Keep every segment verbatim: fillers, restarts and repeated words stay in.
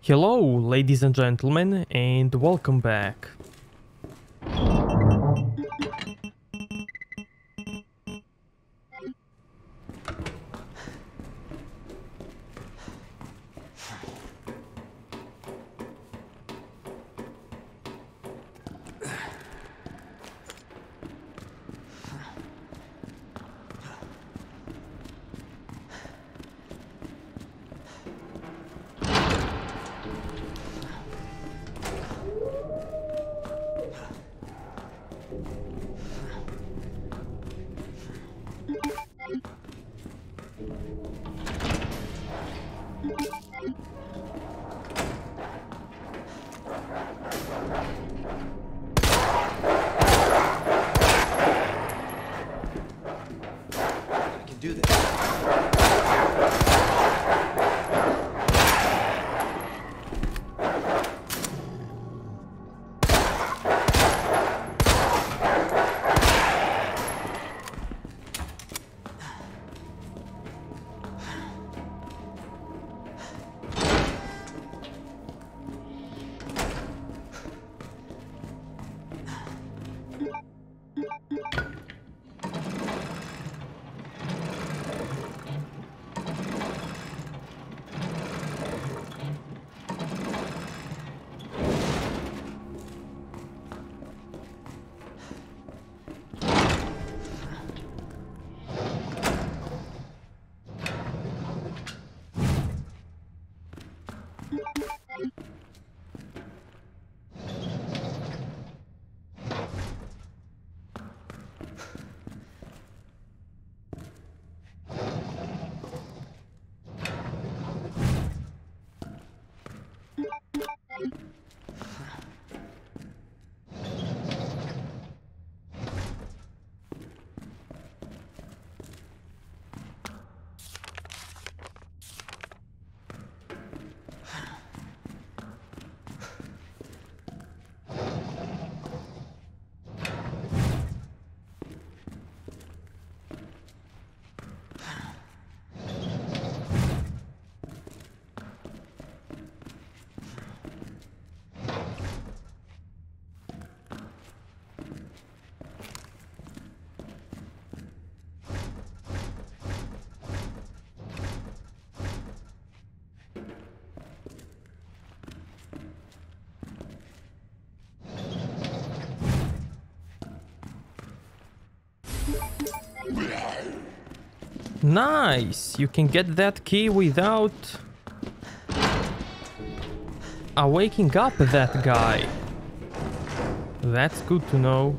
Hello, ladies and gentlemen, and welcome back. Do that. Nice! You can get that key without uh, waking up that guy. That's good to know.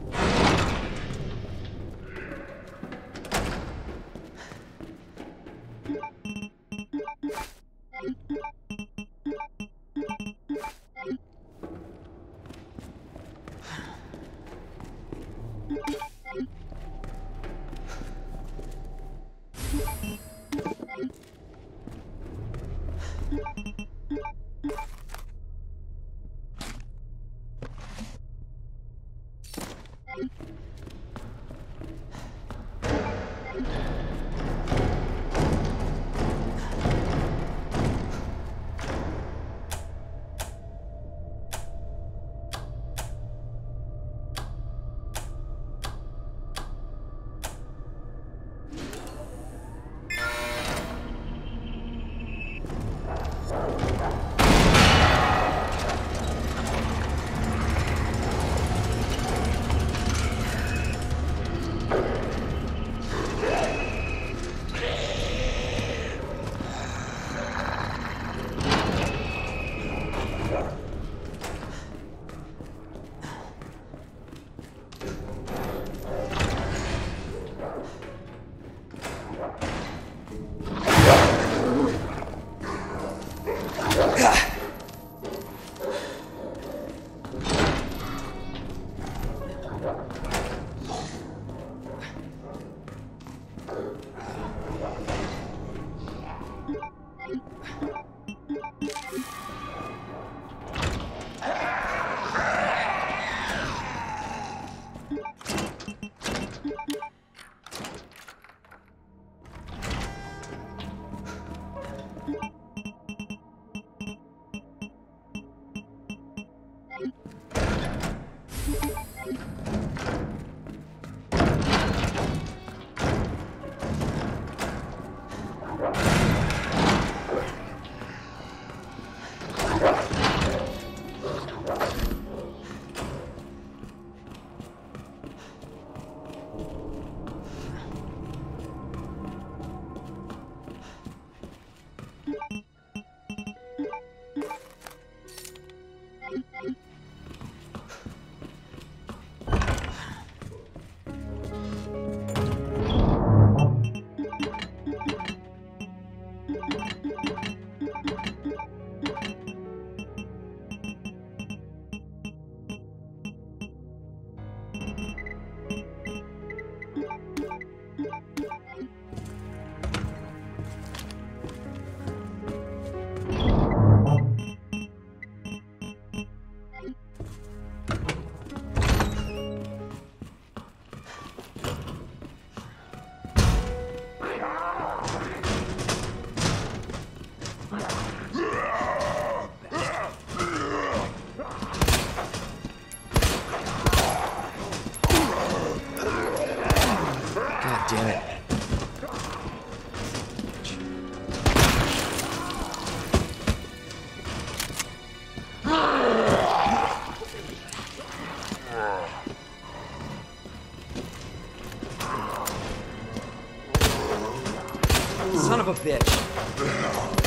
bitch.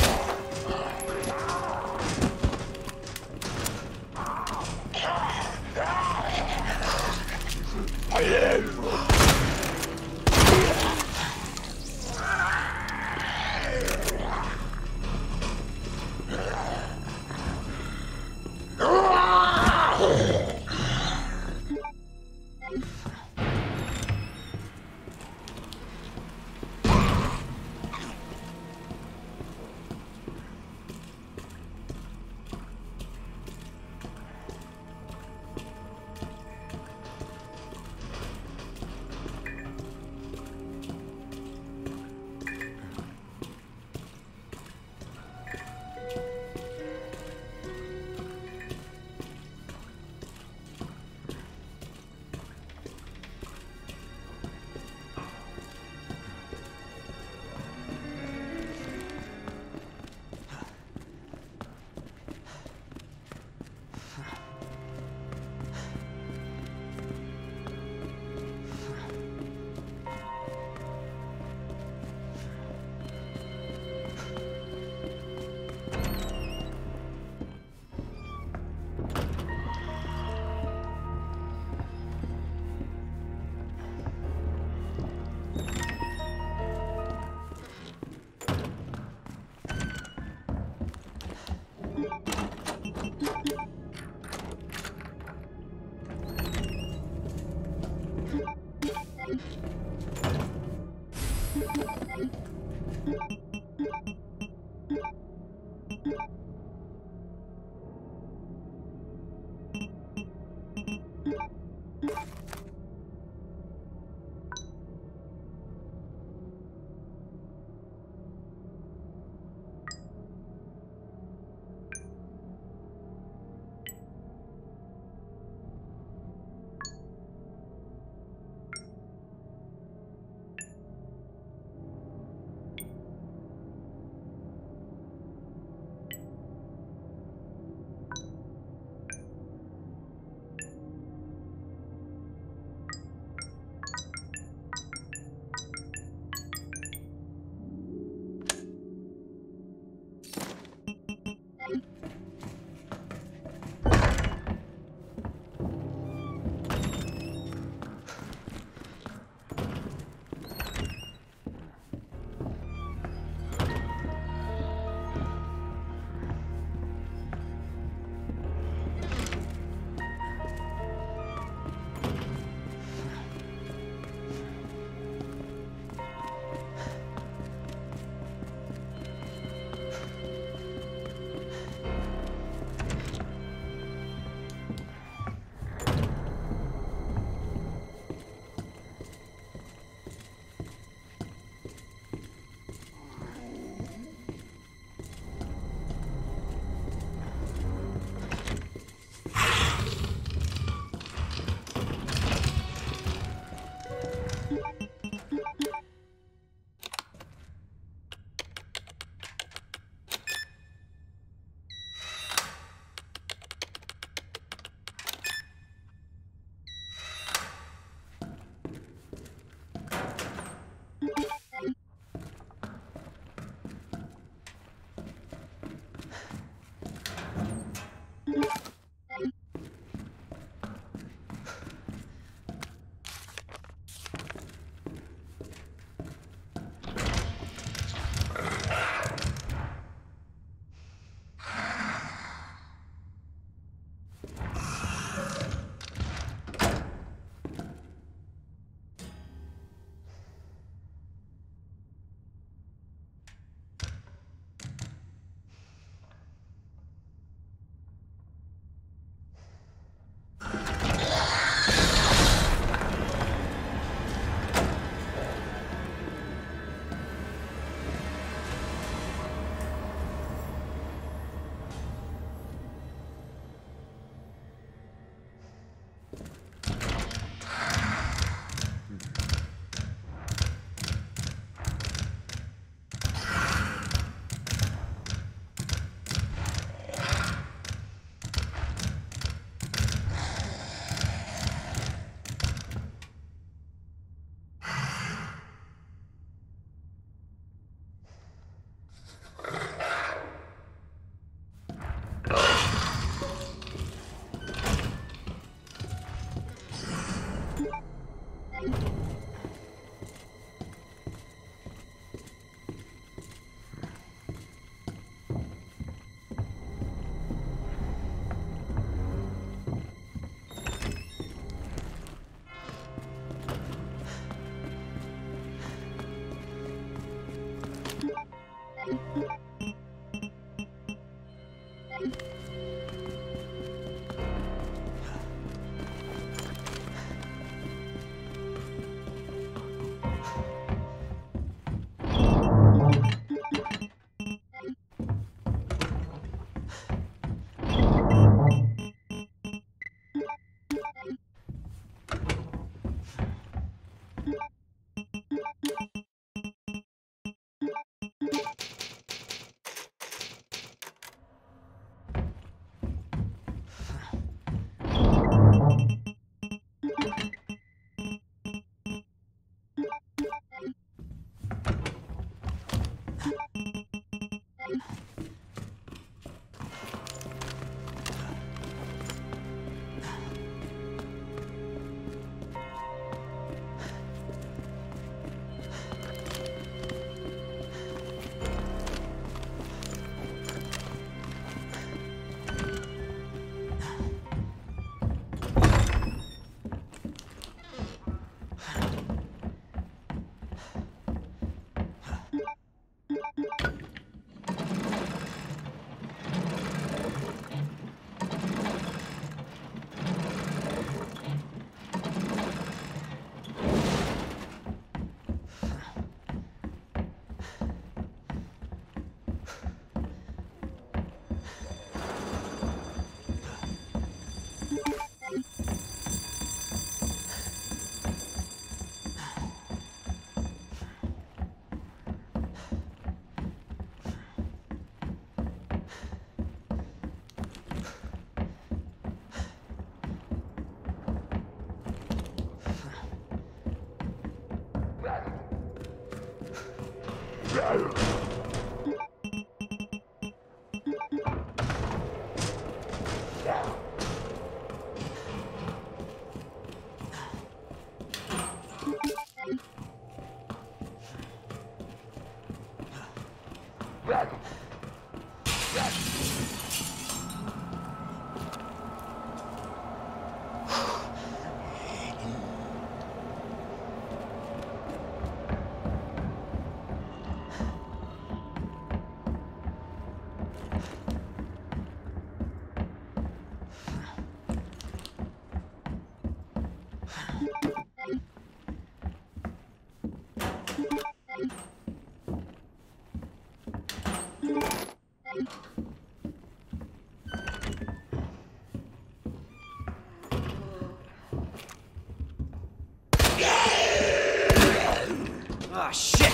Ah, shit!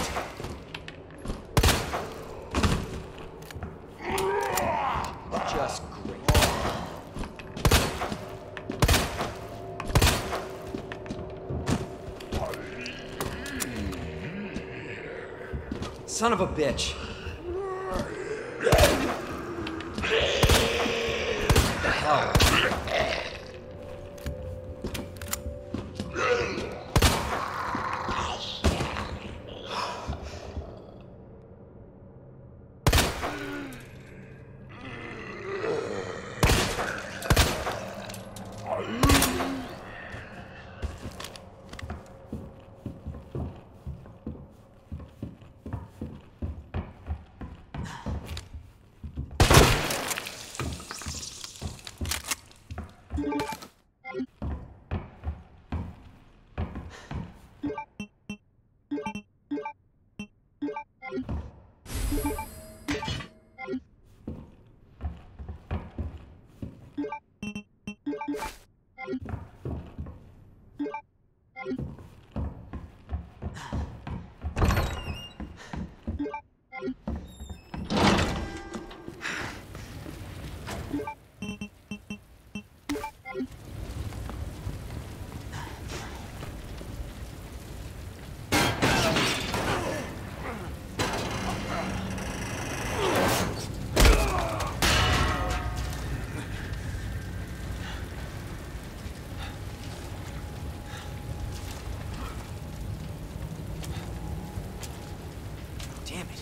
Just great. Son of a bitch. What the hell? Damn it.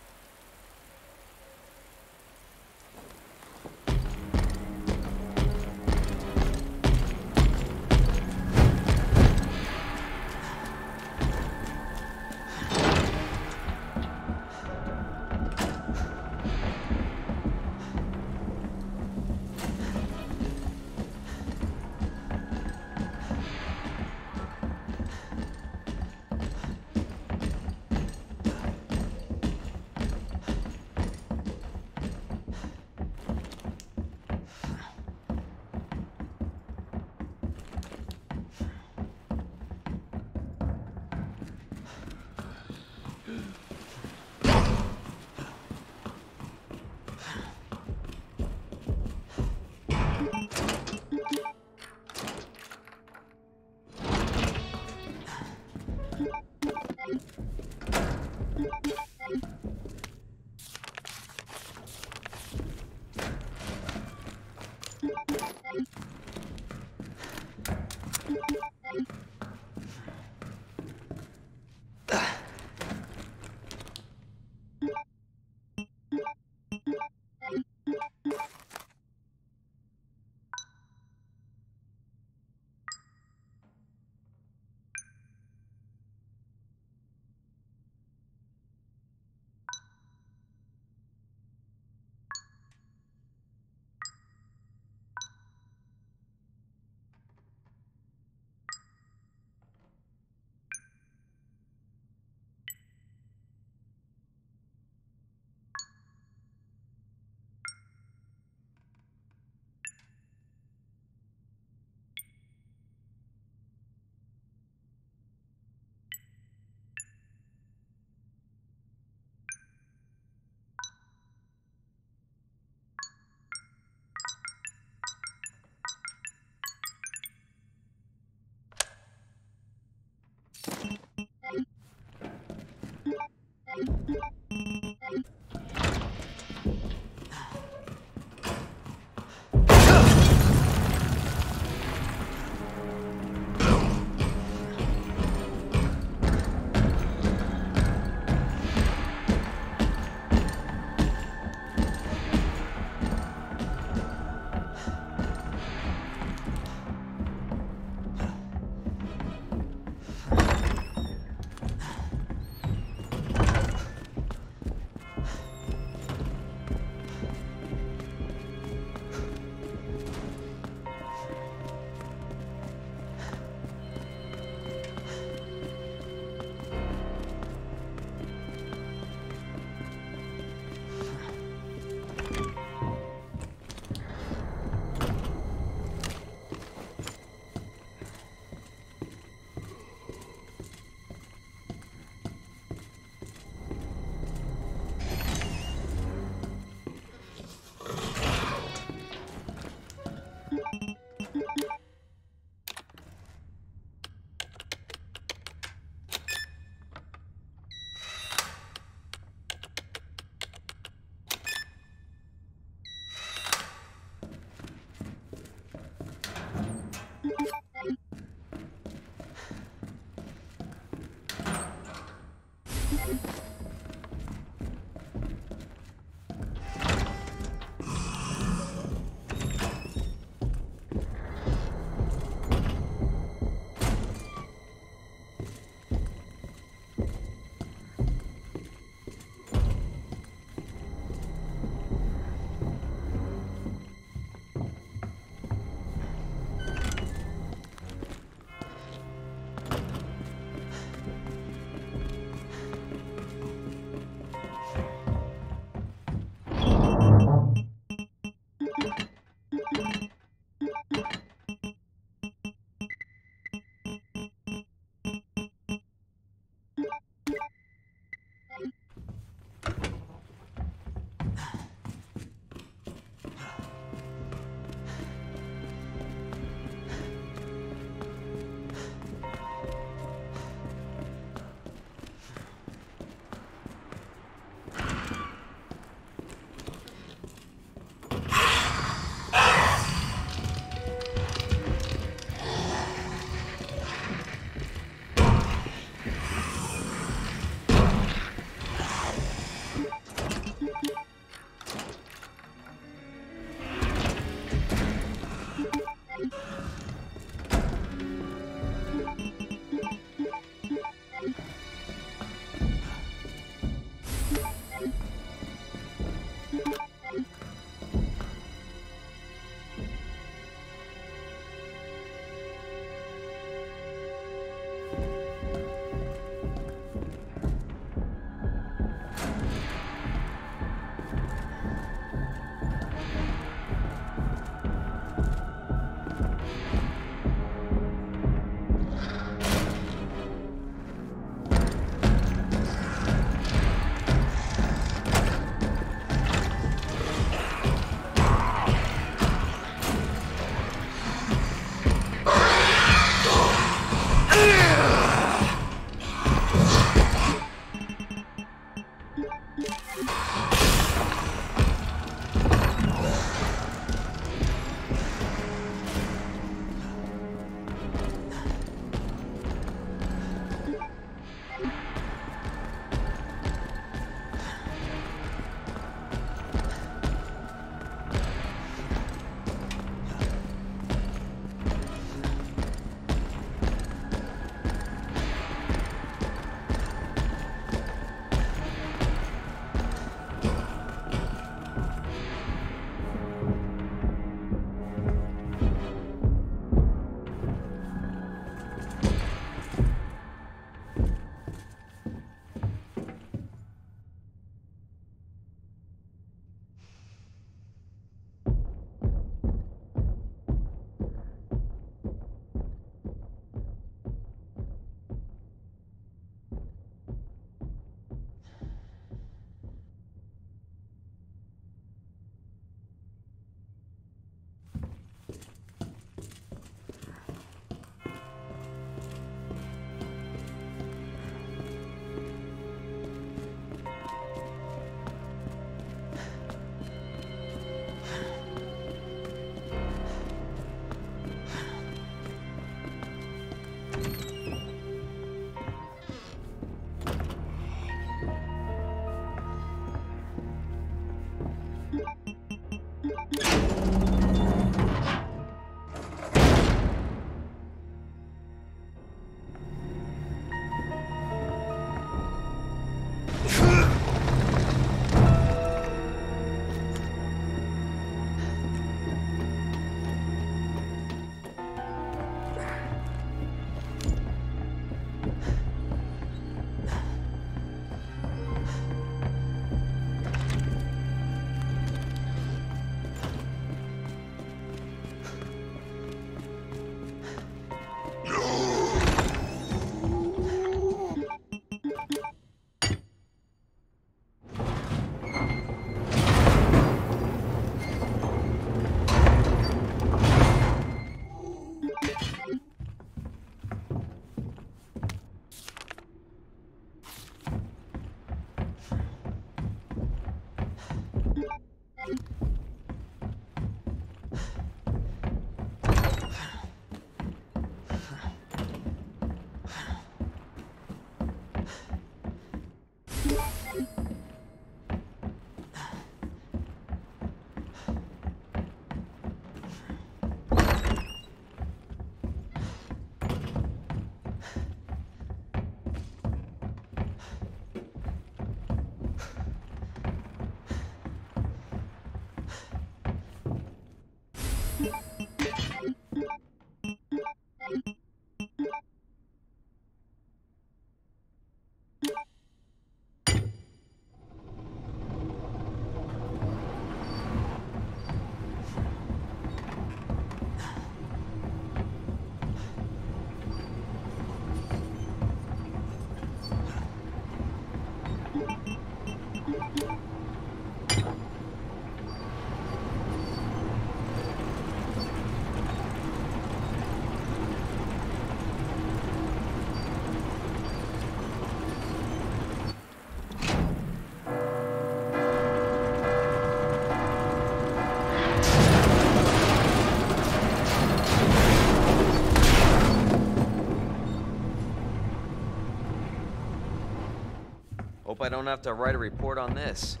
Hope I don't have to write a report on this.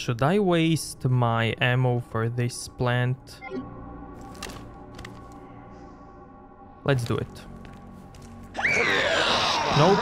Should I waste my ammo for this plant? Let's do it. Nope.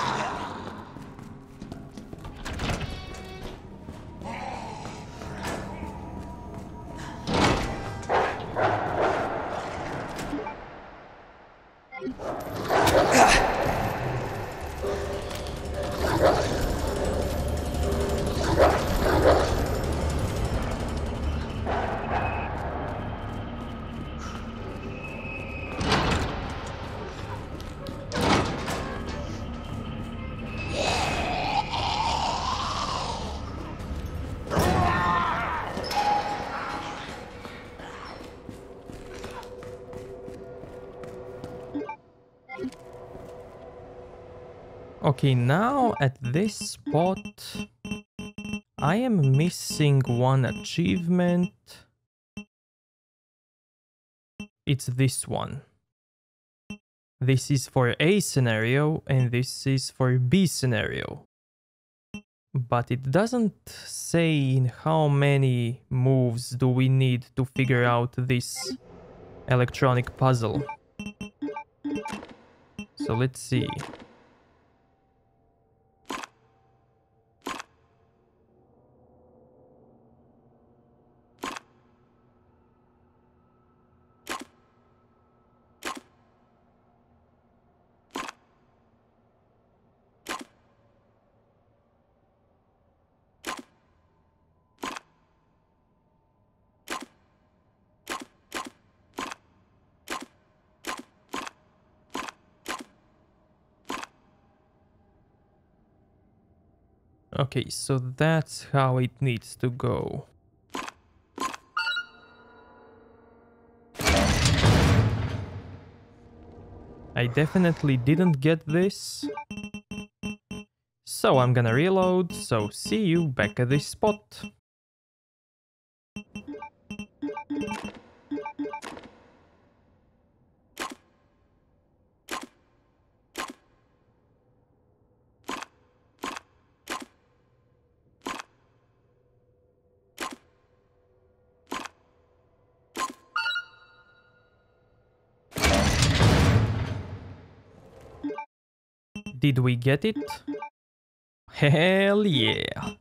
Okay, now at this spot, I am missing one achievement. It's this one. This is for A scenario and this is for B scenario. But it doesn't say in how many moves do we need to figure out this electronic puzzle. So let's see. Okay, so that's how it needs to go. I definitely didn't get this. So I'm gonna reload, so see you back at this spot. Did we get it? Hell yeah!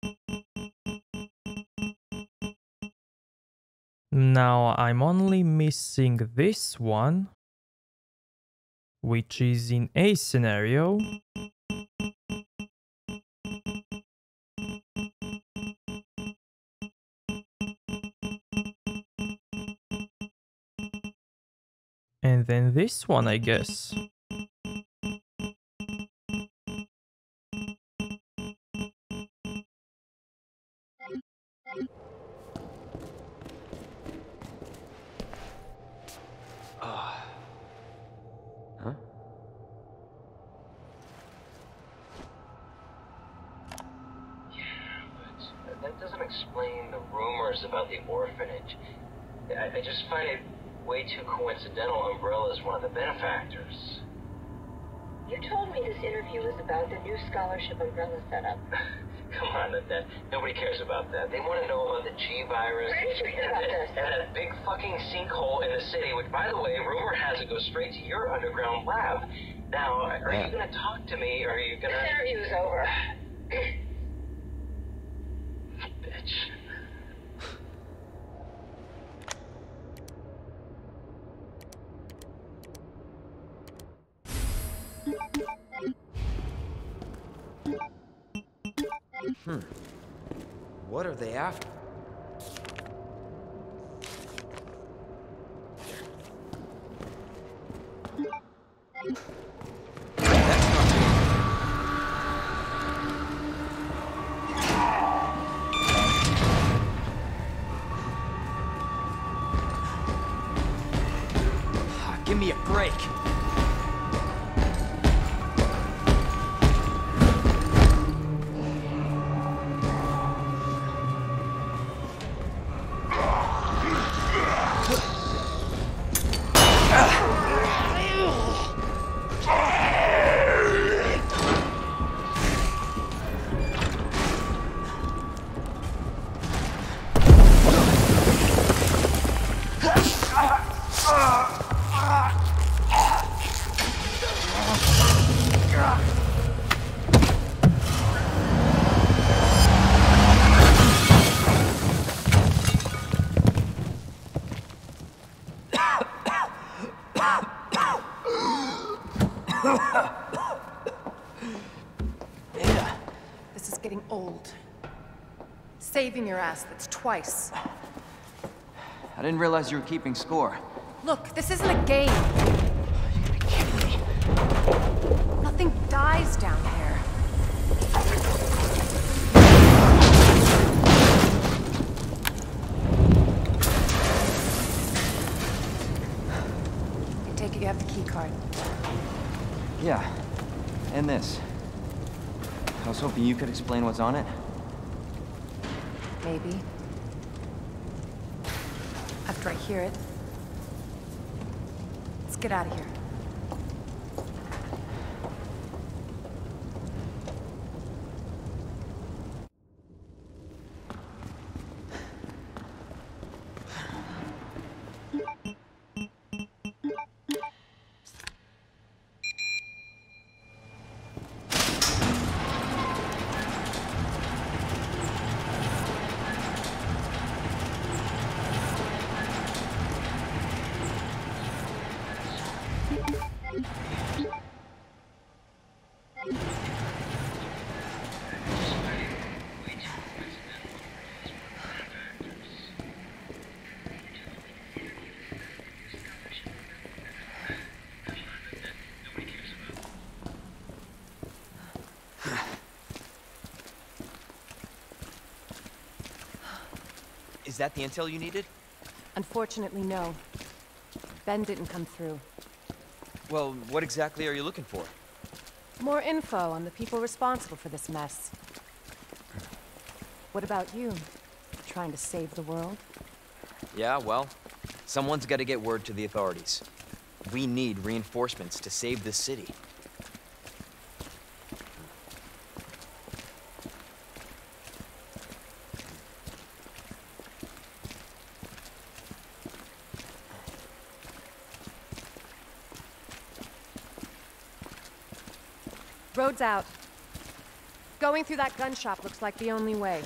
Now I'm only missing this one, which is in A scenario. And then this one, I guess. That doesn't explain the rumors about the orphanage. I, I just find it way too coincidental Umbrella's one of the benefactors. You told me this interview was about the new scholarship Umbrella set up. Come on, that, that nobody cares about that. They want to know about the G virus Where did you hear and, about that, this? and that big fucking sinkhole in the city, which, by the way, rumor has it goes straight to your underground lab. Now, are you going to talk to me, or are you going to... This interview is over. Bitch. Hmm. What are they after? That's not me. Give me a break. Yeah. This is getting old. Saving your ass, that's twice. I didn't realize you were keeping score. Look, this isn't a game. You gotta be kidding me. Nothing dies down here. I take it you have the key card. Yeah, and this. I was hoping you could explain what's on it. Maybe. After I hear it. Let's get out of here. Is that the intel you needed? Unfortunately, no. Ben didn't come through. Well, what exactly are you looking for? More info on the people responsible for this mess. What about you? Trying to save the world? Yeah, well, someone's got to get word to the authorities. We need reinforcements to save this city. Road's out. Going through that gun shop looks like the only way.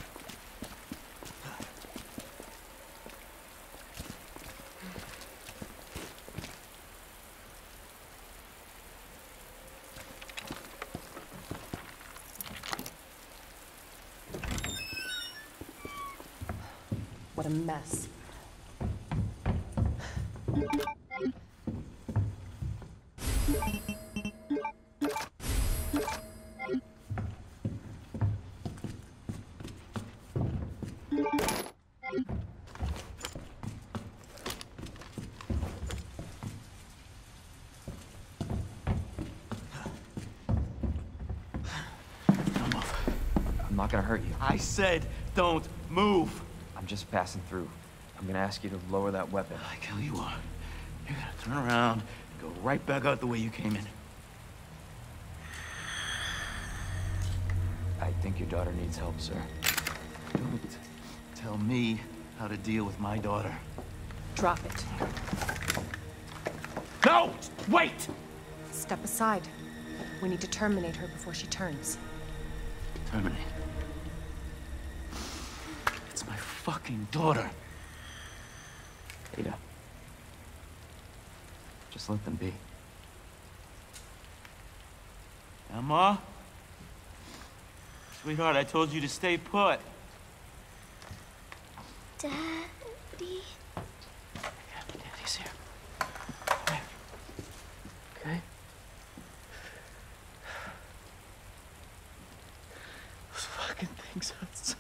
What a mess. I'm not gonna hurt you. I said don't move. I'm just passing through. I'm gonna ask you to lower that weapon. Like hell you are. You're gonna turn around and go right back out the way you came in. I think your daughter needs help, sir. Don't tell me how to deal with my daughter. Drop it. No! Wait! Step aside. We need to terminate her before she turns. Terminate. It's my fucking daughter. Ada. Just let them be. Emma? Sweetheart, I told you to stay put. Daddy? Yeah, Daddy's here. Come here. Okay? Those fucking things outside.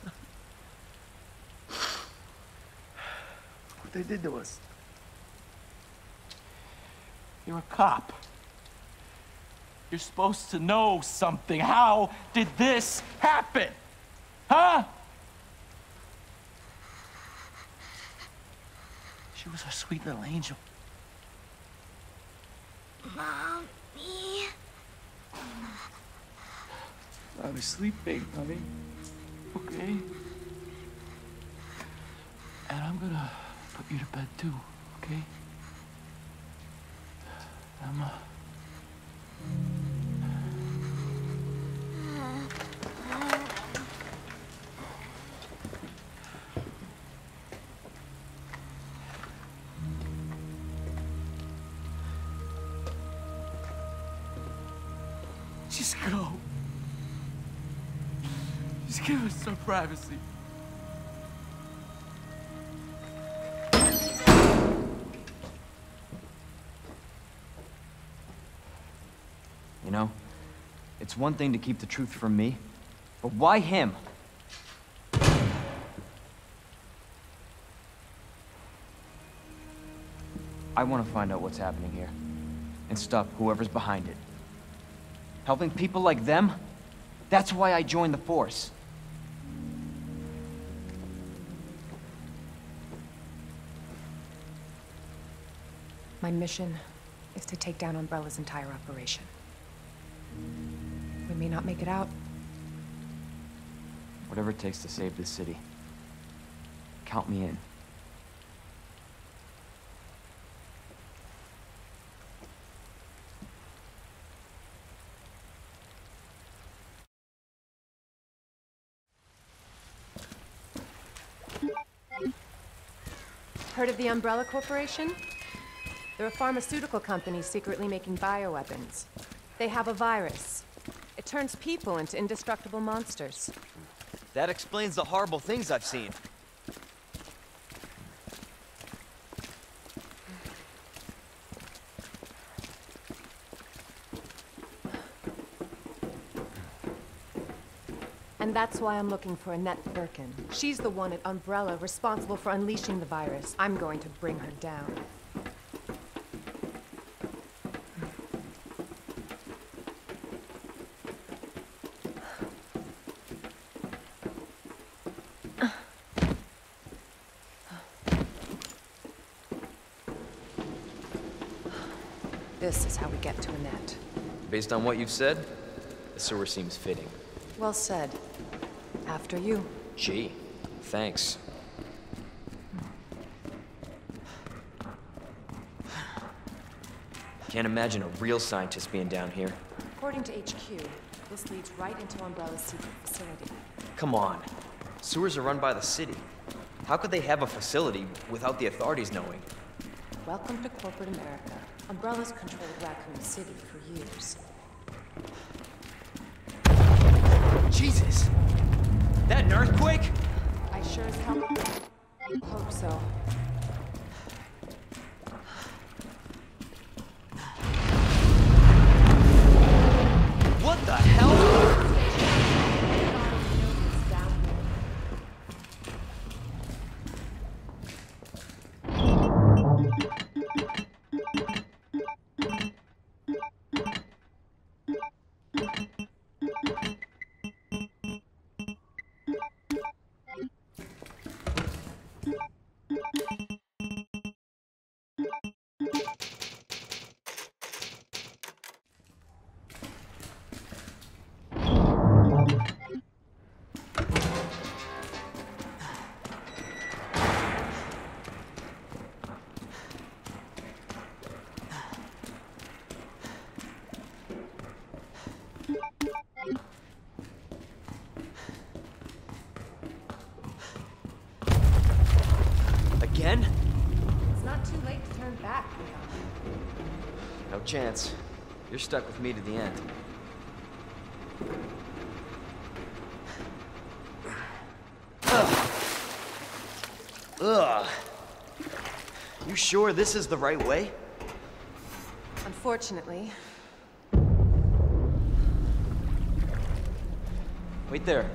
What they did to us. You're a cop. You're supposed to know something. How did this happen? Huh? She was our sweet little angel. Mommy? I was sleeping, honey. Okay? And I'm gonna put you to bed too, okay? Emma. Just go. Just give us some privacy. You know, it's one thing to keep the truth from me, but why him? I want to find out what's happening here, and stop whoever's behind it. Helping people like them? That's why I joined the Force. My mission is to take down Umbrella's entire operation. We may not make it out. Whatever it takes to save this city. Count me in. Heard of the Umbrella Corporation? They're a pharmaceutical company secretly making bioweapons. They have a virus. It turns people into indestructible monsters. That explains the horrible things I've seen. And that's why I'm looking for Annette Birkin. She's the one at Umbrella responsible for unleashing the virus. I'm going to bring her down. This is how we get to Annette. Based on what you've said, the sewer seems fitting. Well said. After you. Gee, thanks. Can't imagine a real scientist being down here. According to H Q, this leads right into Umbrella's secret facility. Come on. Sewers are run by the city. How could they have a facility without the authorities knowing? Welcome to corporate America. Umbrella's controlled Raccoon City for years. Jesus! That an earthquake? I sure as hell hope so. What the hell? Again? It's not too late to turn back, Leon. No chance. You're stuck with me to the end. Ugh. Ugh. You sure this is the right way? Unfortunately. Wait there.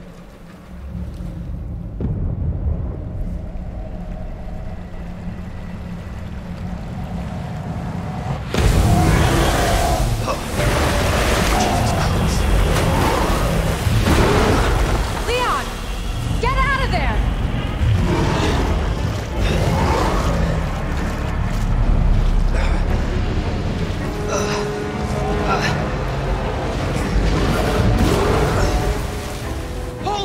Leon! Get out of there! Holy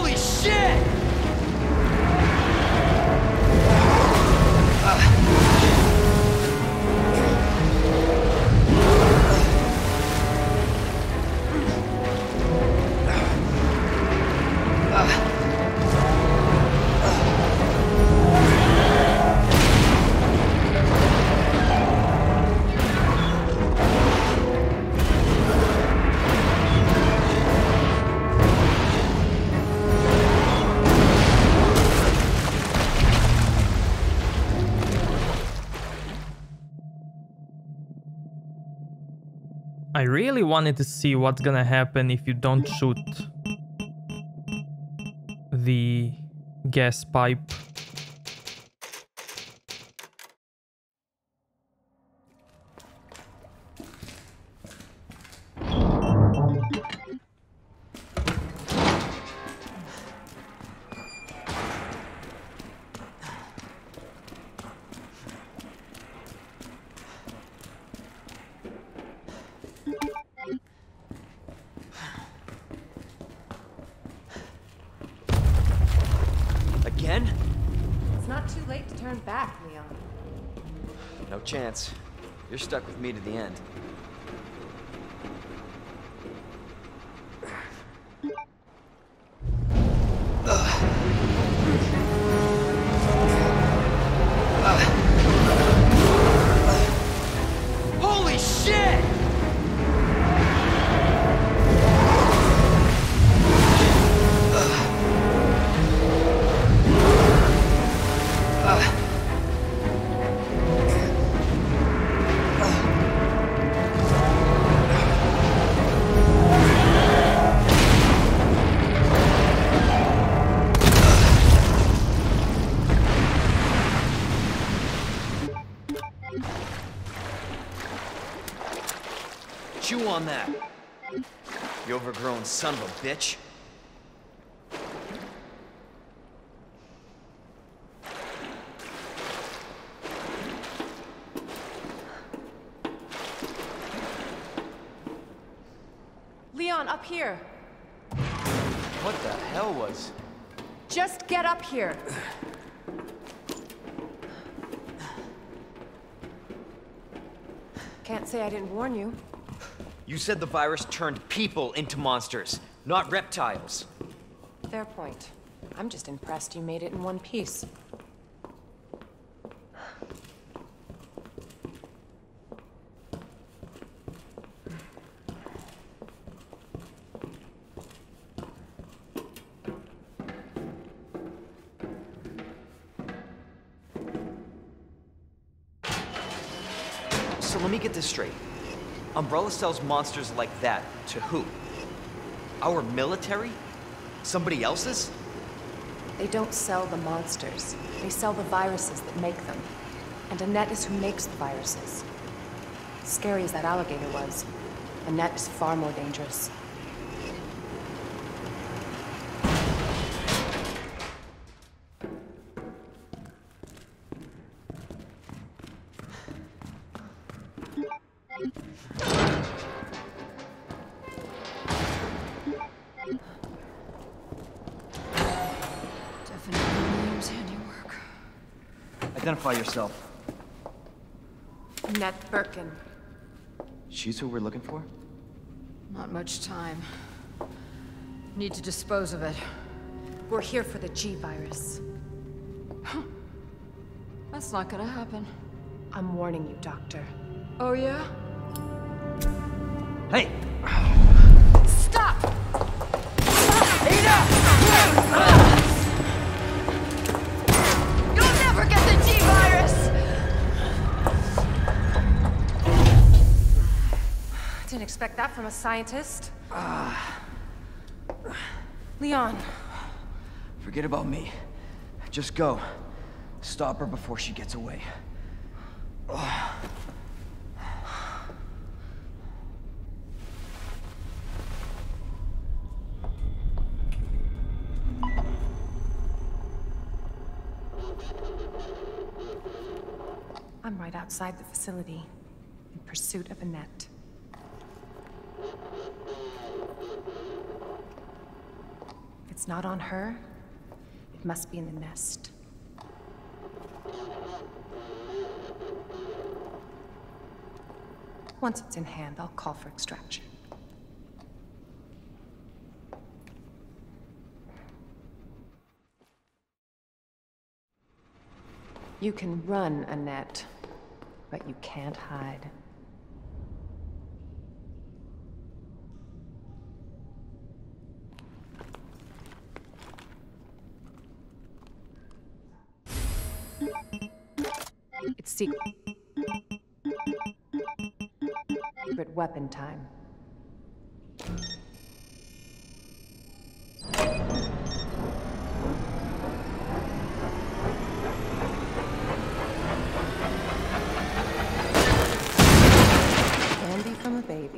I really wanted to see what's gonna happen if you don't shoot the gas pipe. Again? It's not too late to turn back, Leon. No chance. You're stuck with me to the end. Holy shit! Chew on that, you overgrown son of a bitch. Leon, up here. What the hell was... Just get up here. Can't say I didn't warn you. You said the virus turned people into monsters, not reptiles. Fair point. I'm just impressed you made it in one piece. So let me get this straight. Umbrella sells monsters like that to who? Our military? Somebody else's? They don't sell the monsters. They sell the viruses that make them. And Annette is who makes the viruses. Scary as that alligator was, Annette is far more dangerous. Identify yourself. Annette Birkin. She's who we're looking for? Not much time. Need to dispose of it. We're here for the G virus. That's not gonna happen. I'm warning you, Doctor. Oh, yeah? Hey! Stop! You'll never get the G virus! Didn't expect that from a scientist. Leon. Forget about me. Just go. Stop her before she gets away. I'm right outside the facility, in pursuit of Annette. If it's not on her, it must be in the nest. Once it's in hand, I'll call for extraction. You can run, Annette, but you can't hide. It's secret weapon time. Candy from a baby.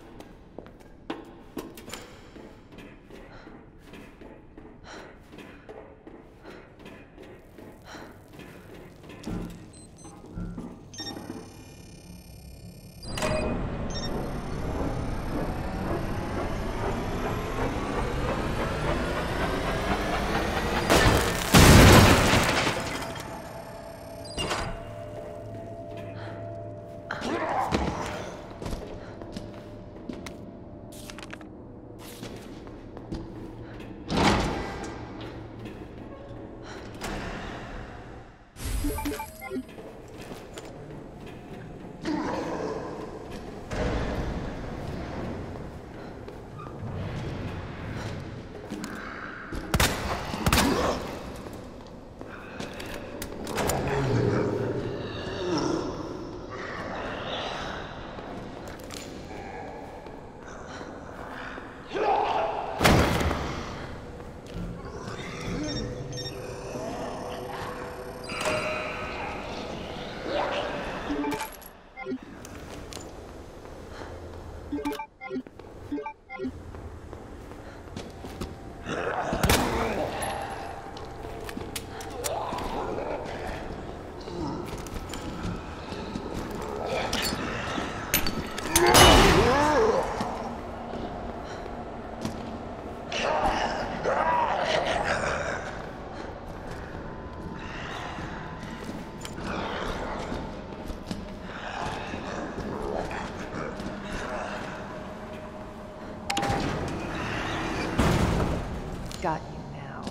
Got you now.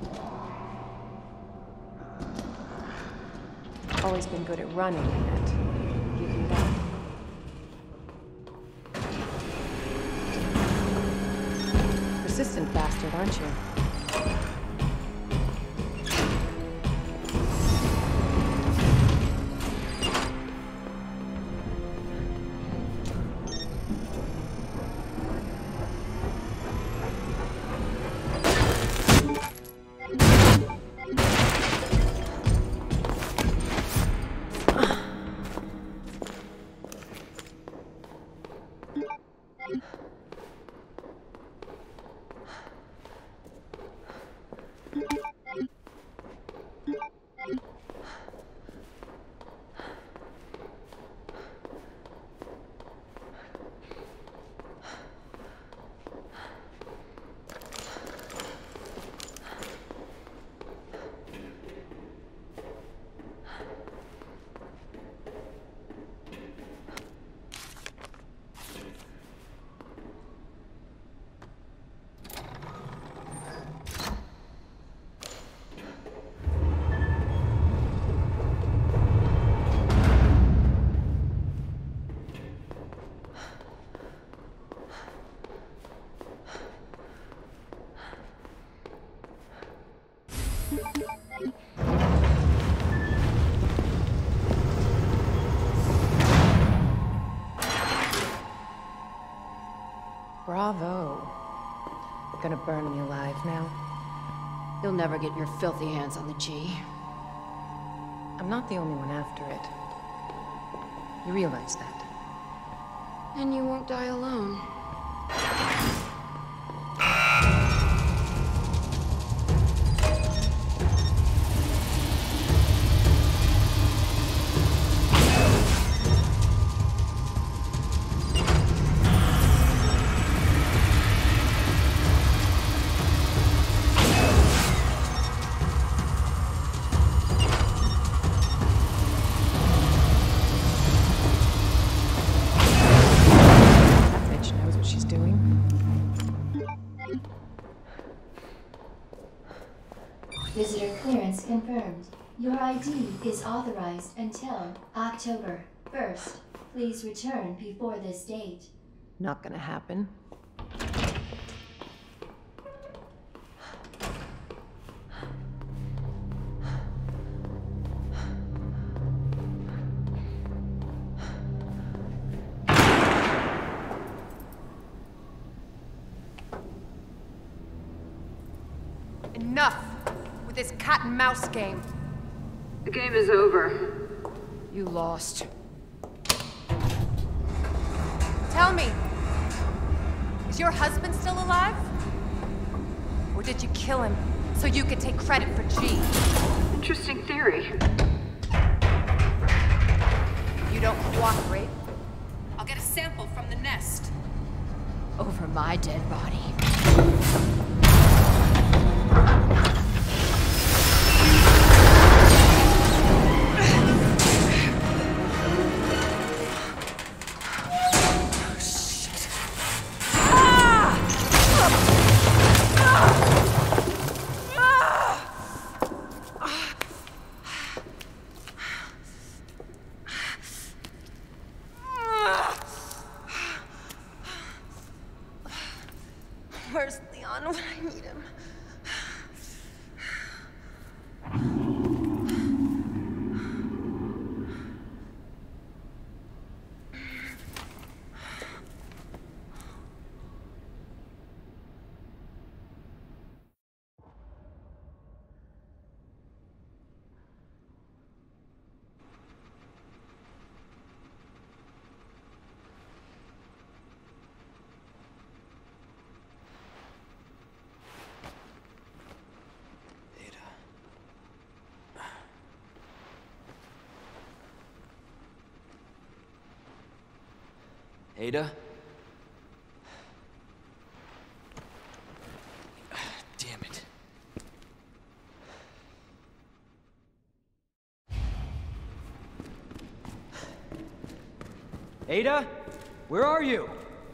Always been good at running, Annette. Give you that. Persistent bastard, aren't you? Bravo. Gonna burn me alive now? You'll never get your filthy hands on the G. I'm not the only one after it. You realize that? And you won't die alone. Visitor clearance confirmed. Your I D is authorized until October first. Please return before this date. Not gonna happen. Enough with this cat and mouse game. The game is over. You lost. Tell me, is your husband still alive? Or did you kill him so you could take credit for G? Interesting theory. You don't cooperate, I'll get a sample from the nest. Over my dead body. Where's Leon when I need him? Ada? Damn it. Ada? Where are you?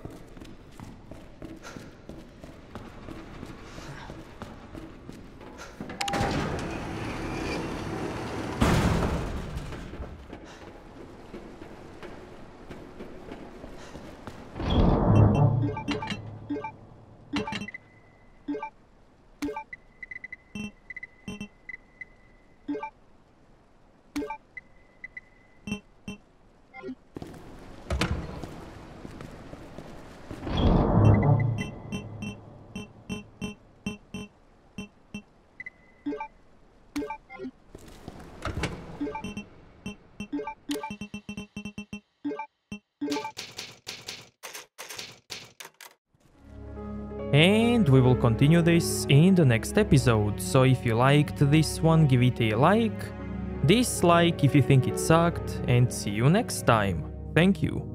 And we will continue this in the next episode, so if you liked this one, give it a like, dislike if you think it sucked, and see you next time. Thank you.